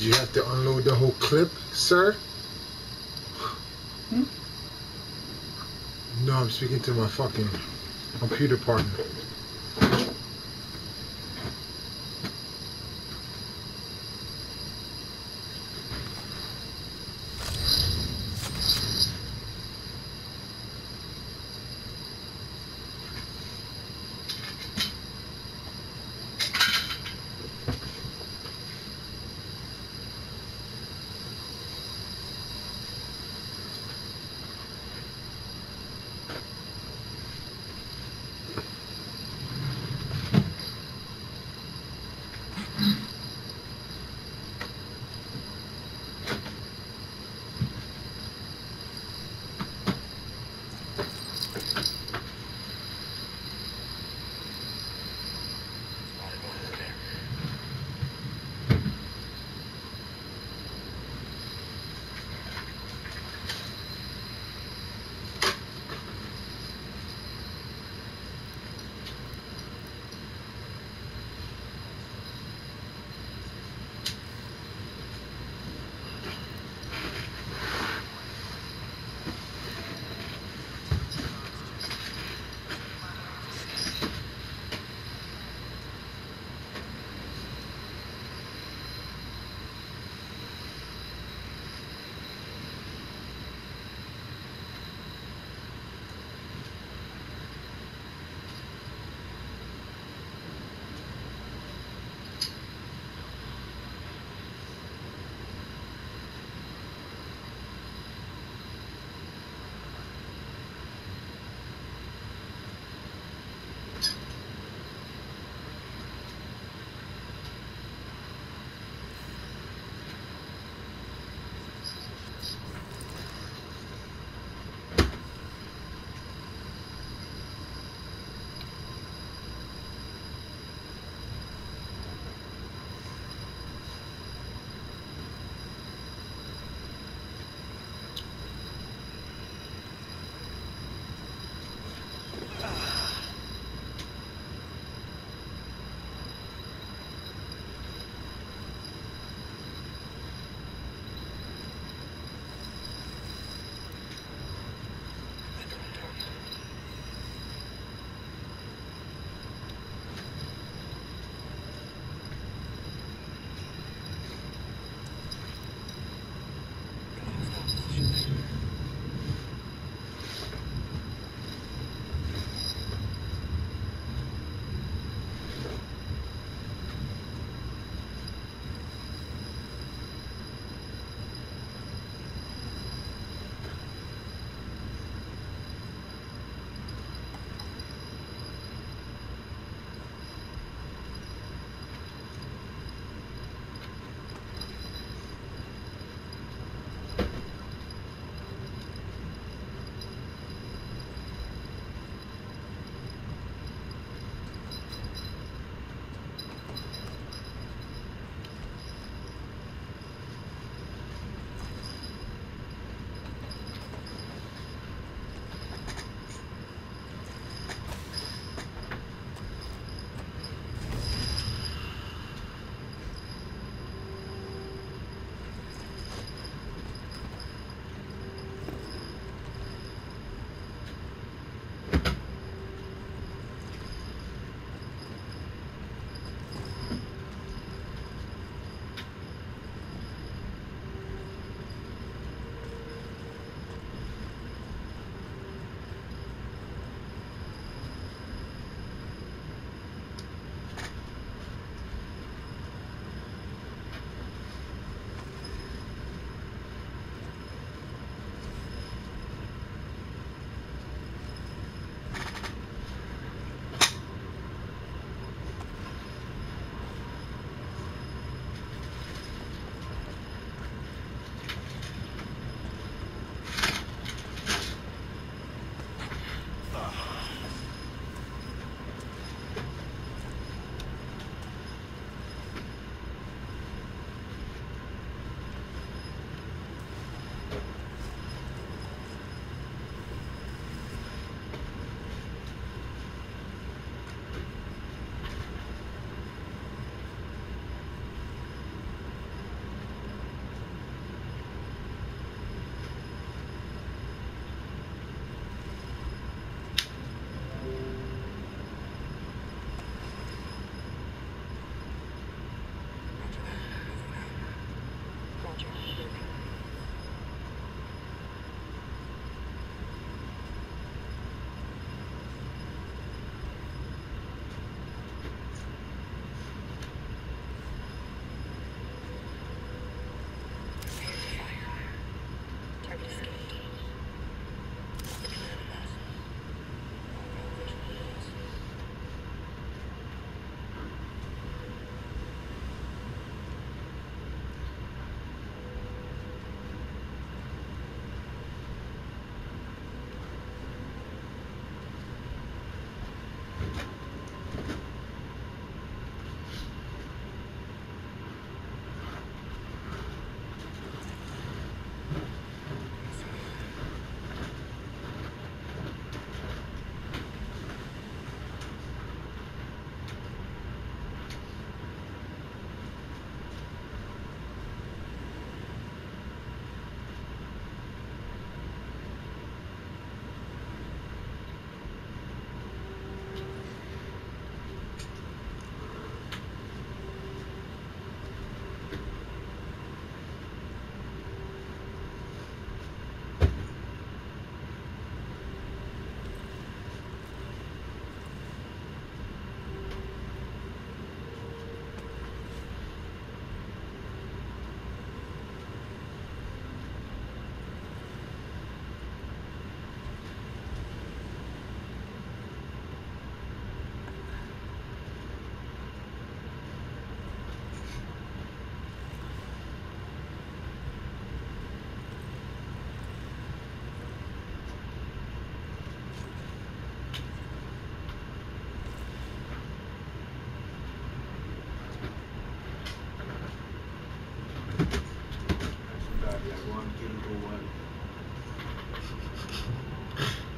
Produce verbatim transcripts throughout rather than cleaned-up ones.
you have to unload the whole clip, sir? Hmm? No, I'm speaking to my fucking computer partner.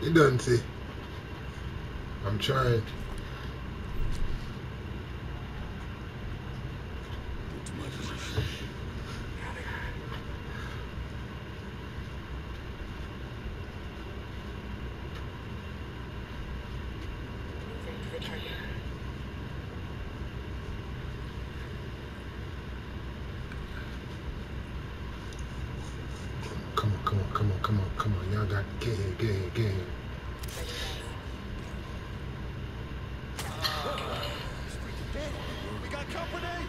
It doesn't see. I'm trying. Come on, come on, come on, come on, come on. Y'all got to get here, get here, get here. We got company.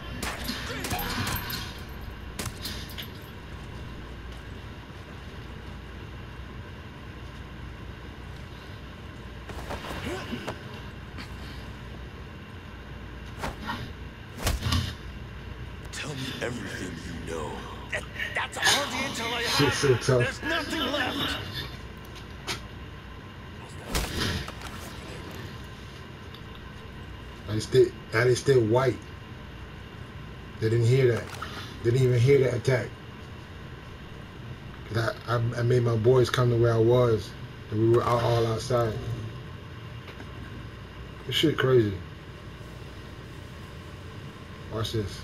Tell me everything you know. That, that's all the intel I have. Shit's so tough. There's nothing left. I still, I still white. They didn't hear that. They didn't even hear that attack. Cause I, I, I made my boys come to where I was, and we were all, all outside. This shit crazy. Watch this.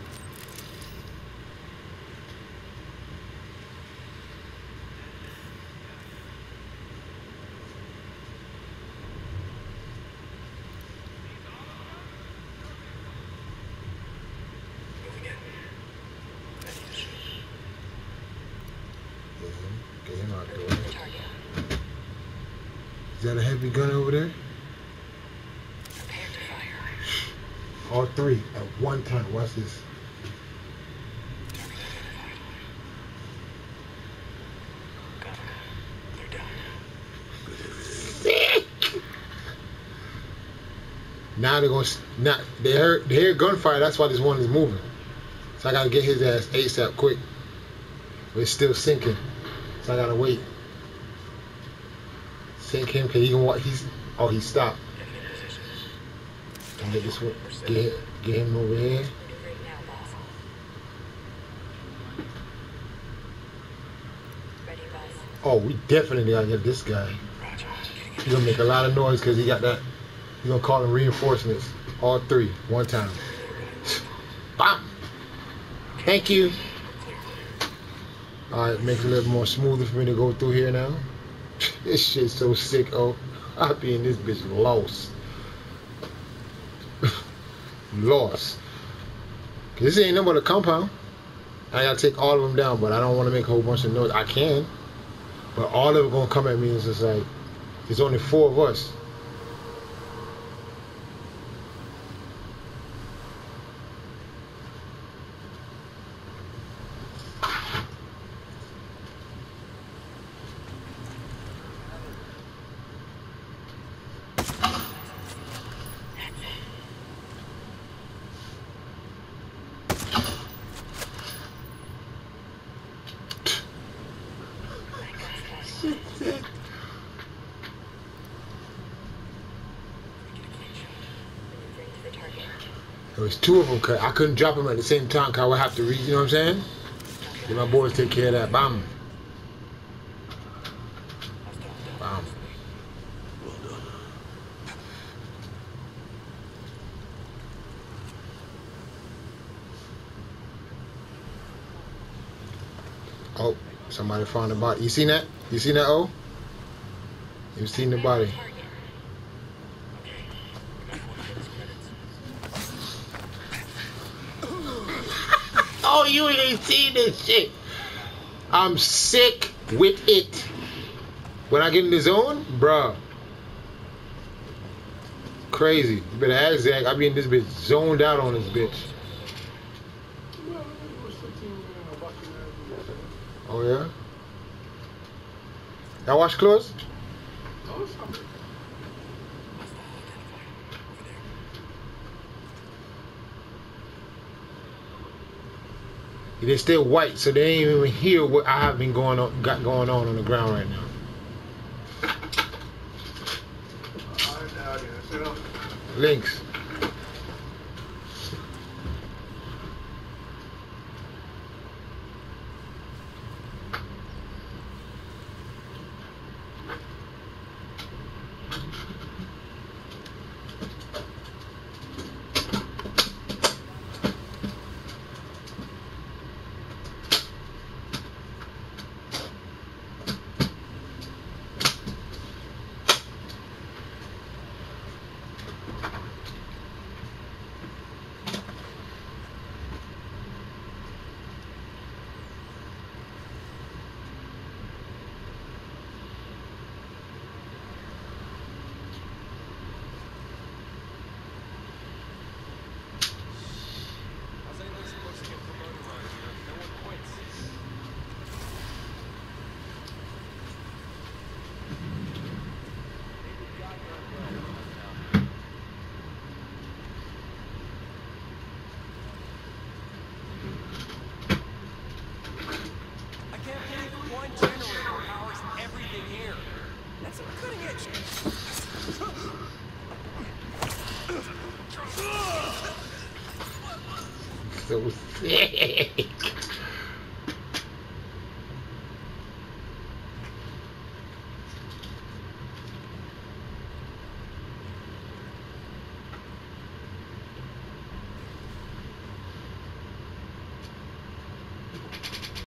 Get him out the way. Is that a heavy gun over there? Prepare to fire. All three at one time. Watch this. They're done. Now they're gonna. Now they heard they hear gunfire. That's why this one is moving. So I gotta get his ass ASAP quick. But it's still sinking. So I gotta wait. Sink him, cause he can walk. He's oh he stopped. And get this one. Get get him over here. Maneuvering now, boss. Ready, boss. Oh, we definitely gotta get this guy. Roger. He's gonna make a lot of noise because he got that. He's gonna call in reinforcements. All three, one time. Bam! Thank you. Alright, make it a little more smoother for me to go through here now. This shit's so sick, oh. I'll be in this bitch lost. Lost. Cause this ain't nothing but a compound. I gotta take all of them down, but I don't want to make a whole bunch of noise. I can. But all of them gonna come at me and it's just like, there's only four of us. There was two of them. Cause I couldn't drop them at the same time because I would have to read, you know what I'm saying? Let my boys take care of that. Bam. Bam. Oh, somebody found the body. You seen that? You seen that, oh? You seen the body. Oh, you ain't seen this shit. I'm sick with it. When I get in the zone, bruh. Crazy. You better ask Zach. I be in this bitch zoned out on this bitch. Oh yeah? Y'all wash clothes? They're still white, so they ain't even hear what I have been going on, got going on on the ground right now. Links.